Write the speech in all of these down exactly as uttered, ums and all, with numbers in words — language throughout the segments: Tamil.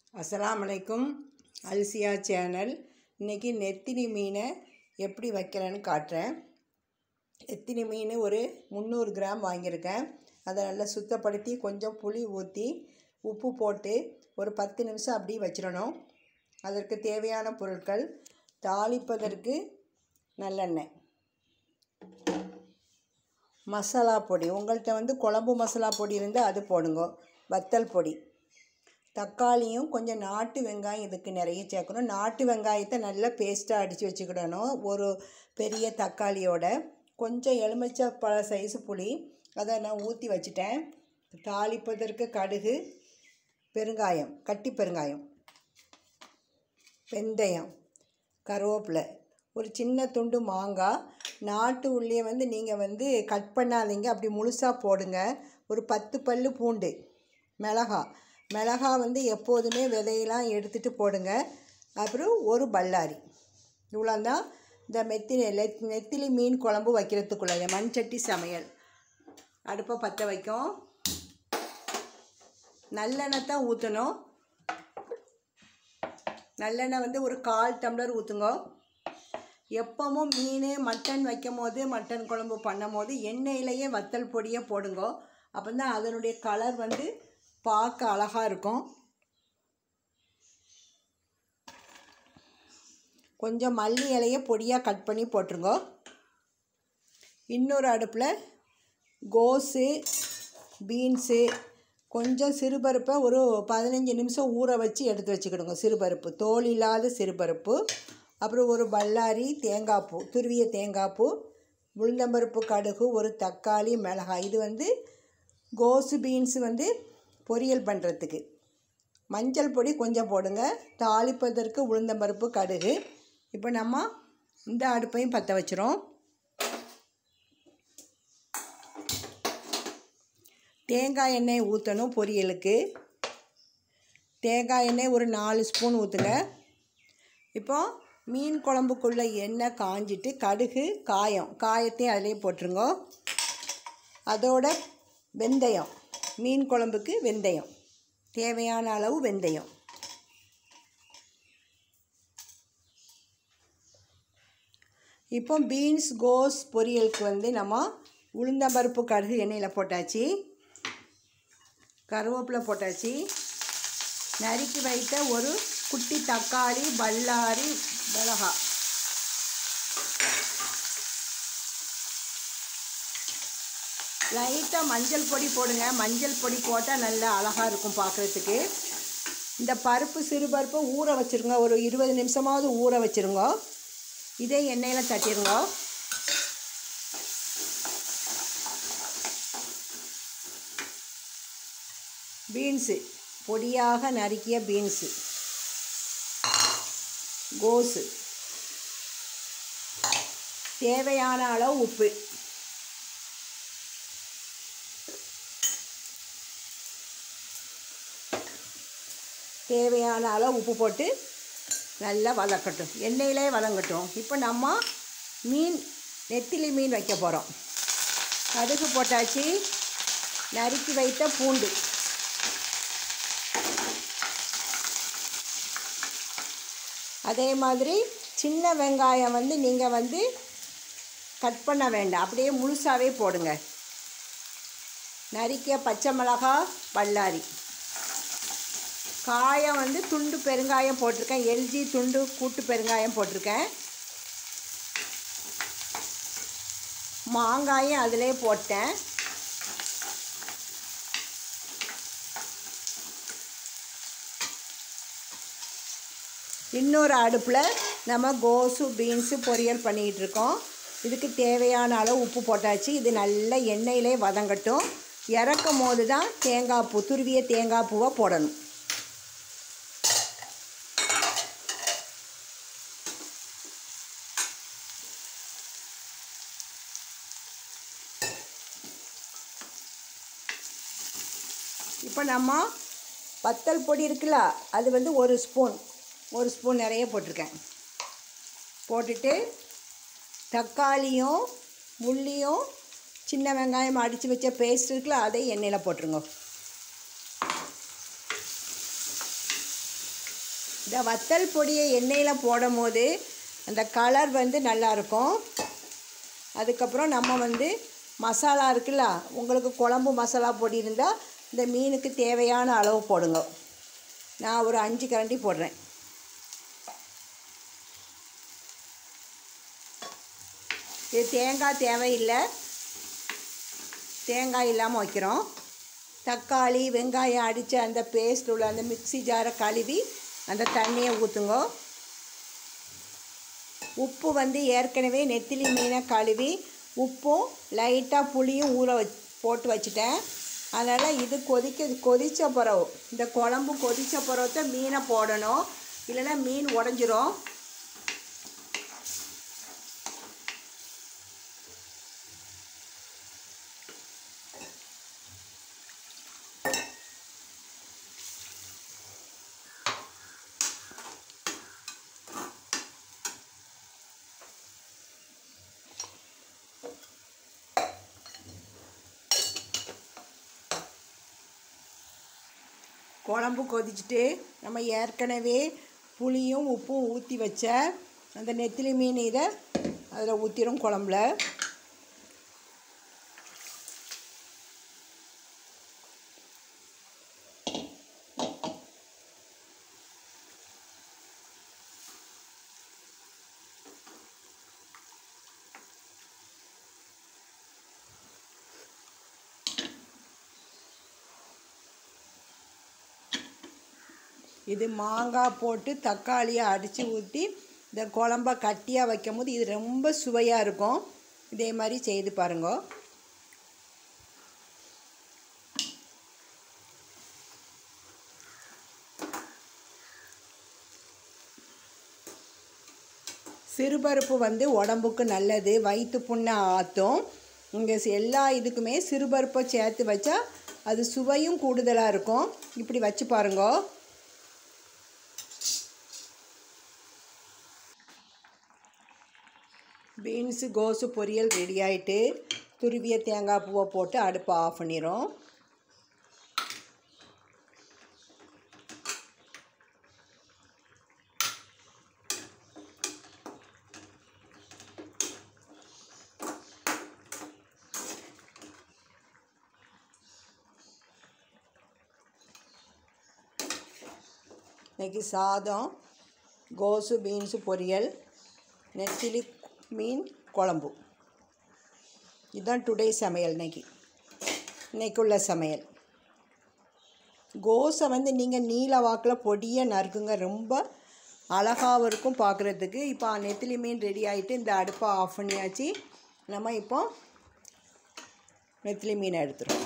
अस्सलाम वालेकुम அல்சியா சேனல். இன்றைக்கி நெத்திலி மீனை எப்படி வைக்கிறேன்னு காட்டுறேன். நெத்திலி மீன் ஒரு முந்நூறு கிராம் வாங்கியிருக்கேன். அதை நல்லா சுத்தப்படுத்தி கொஞ்சம் புளி ஊற்றி உப்பு போட்டு ஒரு பத்து நிமிஷம் அப்படியே வச்சிடணும். அதற்கு தேவையான பொருட்கள்: தாளிப்பதற்கு நல்லெண்ணெய், மசாலா பொடி, உங்கள்கிட்ட வந்து குழம்பு மசாலா பொடி இருந்தால் அது போடுங்க, வத்தல் பொடி, தக்காளியும் கொஞ்சம் நாட்டு வெங்காயம் இதுக்கு நிறைய சேர்க்கணும். நாட்டு வெங்காயத்தை நல்லா பேஸ்ட்டாக அடித்து வச்சுக்கிடணும். ஒரு பெரிய தக்காளியோட கொஞ்சம் எலுமிச்சை பழ சைஸு புளி அதை நான் ஊற்றி வச்சுட்டேன். தாளிப்பதற்கு கடுகு, பெருங்காயம், கட்டி பெருங்காயம், வெந்தயம், கருவேப்பிலை, ஒரு சின்ன துண்டு மாங்காய், நாட்டு உள்ளியை வந்து நீங்கள் வந்து கட் பண்ணாதீங்க, அப்படி முழுசாக போடுங்க. ஒரு பத்து பல் பூண்டு, மிளகா மிளகா வந்து எப்போதுமே விதையெல்லாம் எடுத்துகிட்டு போடுங்க. அப்புறம் ஒரு பல்லாரி. இவ்வளோ தான் இந்த மெத்திலி நெத்திலி மீன் குழம்பு வைக்கிறதுக்குள்ள மண் சட்டி சமையல். அடுப்பை பற்ற வைக்கும். நல்லெண்ணெய் தான் ஊற்றணும். நல்லெண்ணெய் வந்து ஒரு கால் டம்ளர் ஊற்றுங்க. எப்பவும் மீன் மட்டன் வைக்கும் போது, மட்டன் குழம்பு பண்ணும் போது எண்ணெயிலேயே வத்தல் பொடியை போடுங்க. அப்போ தான் அதனுடைய கலர் வந்து பார்க்க அழகாக இருக்கும். கொஞ்சம் மல்லி இலையை பொடியாக கட் பண்ணி போட்டுருங்க. இன்னொரு அடுப்பில் கோஸு, பீன்ஸு, கொஞ்சம் சிறுபருப்பை ஒரு பதினஞ்சு நிமிஷம் ஊற வச்சு எடுத்து வச்சுக்கிடுங்க. சிறுபருப்பு, தோல் இல்லாத சிறுபருப்பு. அப்புறம் ஒரு பல்லாரி தேங்காய் பூ, துருவிய தேங்காய் பூ, உளுந்தம்பருப்பு, கடுகு, ஒரு தக்காளி, மிளகாய். இது வந்து கோஸு பீன்ஸு வந்து பொரியல் பண்ணுறதுக்கு. மஞ்சள் பொடி கொஞ்சம் போடுங்க. தாளிப்பதற்கு உளுந்தம்பருப்பு, கடுகு. இப்போ நம்ம இந்த அடுப்பையும் பற்ற வச்சிரும். தேங்காய் எண்ணெய் ஊற்றணும் பொரியலுக்கு. தேங்காய் எண்ணெய் ஒரு நாலு ஸ்பூன் ஊற்றுங்க. இப்போ மீன் குழம்புக்குள்ளே எண்ணெய் காஞ்சிட்டு கடுகு, காயம் காயத்தையும் அதிலே போட்டுருங்க. அதோட வெந்தயம், மீன் குழம்புக்கு வெந்தயம், தேவையான அளவு வெந்தயம். இப்போ பீன்ஸ் கோஸ் பொரியலுக்கு வந்து நம்ம உளுந்தம்பருப்பு, கடுகு எண்ணெயில் போட்டாச்சு. கருவேப்பிலை போட்டாச்சு. நறுக்கி வைத்த ஒரு குட்டி தக்காளி, பல்லாரி, மிளகாய். லைட்டாக மஞ்சள் பொடி போடுங்க. மஞ்சள் பொடி போட்டால் நல்லா அழகாக இருக்கும் பார்க்குறதுக்கு. இந்த பருப்பு, சிறுபருப்பு ஊற வச்சுருங்க. ஒரு இருபது நிமிஷமாவது ஊற வச்சுருங்க. இதே எண்ணெயில் தட்டிடுங்க. பீன்ஸு, பொடியாக நறுக்கிய பீன்ஸு, கோஸு, தேவையான அளவு உப்பு, தேவையான அளவு உப்பு போட்டு நல்லா வதக்கட்டும். எண்ணெயிலே வதங்கட்டும். இப்போ நம்ம மீன் நெத்திலி மீன் வைக்க போகிறோம். கடுகு போட்டாச்சு. நறுக்கி வைத்த பூண்டு, அதே மாதிரி சின்ன வெங்காயம் வந்து நீங்கள் வந்து கட் பண்ண வேண்டாம், அப்படியே முழுசாகவே போடுங்க. நறுக்கிய பச்சை மிளகாய், பல்லாரி, காயம் வந்து துண்டு பெருங்காயம் போட்டிருக்கேன். எல்ஜி துண்டு கூட்டு பெருங்காயம் போட்டிருக்கேன். மாங்காயும் அதிலே போட்டேன். இன்னொரு அடுப்பில் நம்ம கோஸு பீன்ஸு பொரியல் பண்ணிக்கிட்டு இருக்கோம். இதுக்கு தேவையான அளவு உப்பு போட்டாச்சு. இது நல்ல எண்ணெயிலே வதங்கட்டும். இறக்கும் போது தான் தேங்காய் பூ, துருவிய தேங்காய் பூவை போடணும். இப்போ நம்ம வத்தல் பொடி இருக்குல்ல, அது வந்து ஒரு ஸ்பூன் ஒரு ஸ்பூன் நிறைய போட்டிருக்கேன். போட்டுட்டு தக்காளியும் உள்ளியும் சின்ன வெங்காயம் அடித்து வச்ச பேஸ்ட் இருக்குல்ல, அதை எண்ணெயில் போட்டுருங்க. இந்த வத்தல் பொடியை எண்ணெயில் போடும் போது அந்த கலர் வந்து நல்லாயிருக்கும். அதுக்கப்புறம் நம்ம வந்து மசாலா இருக்குல்ல, உங்களுக்கு குழம்பு மசாலா பொடி இருந்தால் இந்த மீனுக்கு தேவையான அளவு போடுங்க. நான் ஒரு அஞ்சு கரண்டி போடுறேன். இது தேங்காய் தேவையில்லை, தேங்காய் இல்லாமல் வைக்கிறோம். தக்காளி வெங்காயம் அடித்த அந்த பேஸ்ட் உள்ள அந்த மிக்ஸி ஜாரை கழுவி அந்த தண்ணியை ஊற்றுங்க. உப்பு வந்து ஏற்கனவே நெத்திலி மீனை கழுவி உப்பும் லைட்டாக புளியும் ஊற வச் போட்டு வச்சுட்டேன். அதனால் இது கொதிக்க கொதித்த பிறகு இந்த குழம்பு கொதித்த பிறகு மீனை போடணும், இல்லைன்னா மீன் உடஞ்சிரும். குழம்பு கொதிச்சுட்டு நம்ம ஏற்கனவே புளியும் உப்பும் ஊற்றி வச்ச அந்த நெத்திலி மீன் இதை அதில் ஊற்றிடும் குழம்புல. இது மாங்காய் போட்டு தக்காளியை அடித்து ஊற்றி இந்த குழம்ப கட்டியாக வைக்கும் போது இது ரொம்ப சுவையாக இருக்கும். இதே மாதிரி செய்து பாருங்க. சிறுபருப்பு வந்து உடம்புக்கு நல்லது, வயிற்று புண்ணை ஆற்றும். இங்கே எல்லா இதுக்குமே சிறுபருப்பை சேர்த்து வச்சா அது சுவையும் கூடுதலாக இருக்கும். இப்படி வச்சு பாருங்க. பீன்ஸு கோஸு பொரியல் ரெடி ஆகிட்டு துருவிய தேங்காய் பூவை போட்டு அடுப்பை ஆஃப் பண்ணிடும். இன்றைக்கி சாதம், கோஸு பீன்ஸு பொரியல், நெத்திலி மீன் குழம்பு. இதுதான் டுடே சமையல். இன்னைக்கு இன்னைக்குள்ள சமையல். கோஸை வந்து நீங்கள் நீல வாக்கில் பொடியை நறுக்குங்க, ரொம்ப அழகாகவும் இருக்கும் பார்க்குறதுக்கு. இப்போ நெத்திலி மீன் ரெடி ஆகிட்டு இந்த அடுப்பை ஆஃப் பண்ணியாச்சு. நம்ம இப்போ நெத்திலி மீனை எடுத்துரும்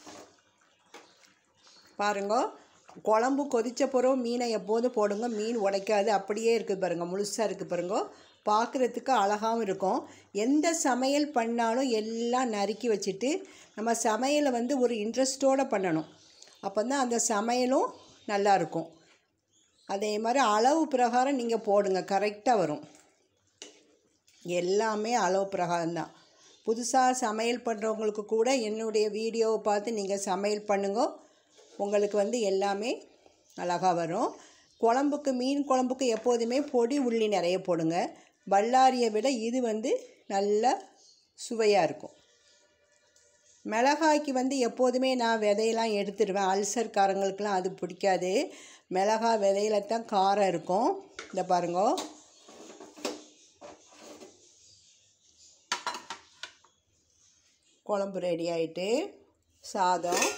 பாருங்க. குழம்பு கொதித்த பிறகு மீனை எப்போதும் போடுங்க, மீன் உடைக்காது, அப்படியே இருக்குது பாருங்கள், முழுசாக இருக்குது பாருங்க. பார்க்குறதுக்கு அழகாகவும் இருக்கும். எந்த சமையல் பண்ணாலும் எல்லாம் நறுக்கி வச்சுட்டு நம்ம சமையலை வந்து ஒரு இன்ட்ரெஸ்ட்டோடு பண்ணணும். அப்போ தான் அந்த சமையலும் நல்லாயிருக்கும். அதே மாதிரி அளவு பிரகாரம் நீங்கள் போடுங்க, கரெக்டாக வரும். எல்லாமே அளவு பிரகாரம்தான். புதுசாக சமையல் பண்ணுறவங்களுக்கு கூட என்னுடைய வீடியோவை பார்த்து நீங்கள் சமையல் பண்ணுங்க, உங்களுக்கு வந்து எல்லாமே அழகாக வரும். குழம்புக்கு மீன் குழம்புக்கு எப்போதுமே பொடி உள்ளி நிறைய போடுங்க. பல்லாரியை விட இது வந்து நல்ல சுவையாக இருக்கும். மிளகாய்க்கு வந்து எப்போதுமே நான் விதையெல்லாம் எடுத்துடுவேன். அல்சர்காரங்களுக்கெலாம் அது பிடிக்காது. மிளகாய் விதையில தான் காரம் இருக்கும். இந்த பாருங்க. குழம்பு ரெடி ஆகிட்டு சாதம்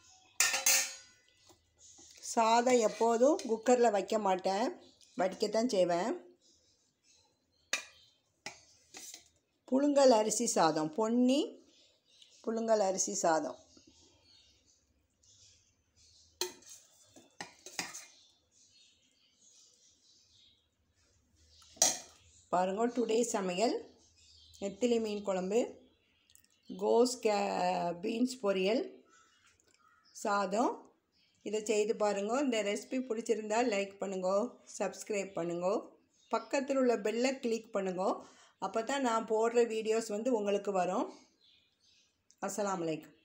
சாதம் எப்போதும் குக்கரில் வைக்க மாட்டேன், வடிக்கத்தான் செய்வேன். புழுங்கல் அரிசி சாதம், பொன்னி புழுங்கல் அரிசி சாதம். பாருங்க. டுடே சமையல் நெத்திலி மீன் குழம்பு, கோஸ் கே பீன்ஸ் பொரியல், சாதம். இதை செய்து பாருங்க. இந்த ரெசிபி பிடிச்சிருந்தால் லைக் பண்ணுங்க, சப்ஸ்கிரைப் பண்ணுங்க, பக்கத்தில் உள்ள பெல்லை கிளிக் பண்ணுங்க. அப்போ தான் நான் போடுற வீடியோஸ் வந்து உங்களுக்கு வரும். அஸ்ஸலாமு அலைக்கும்.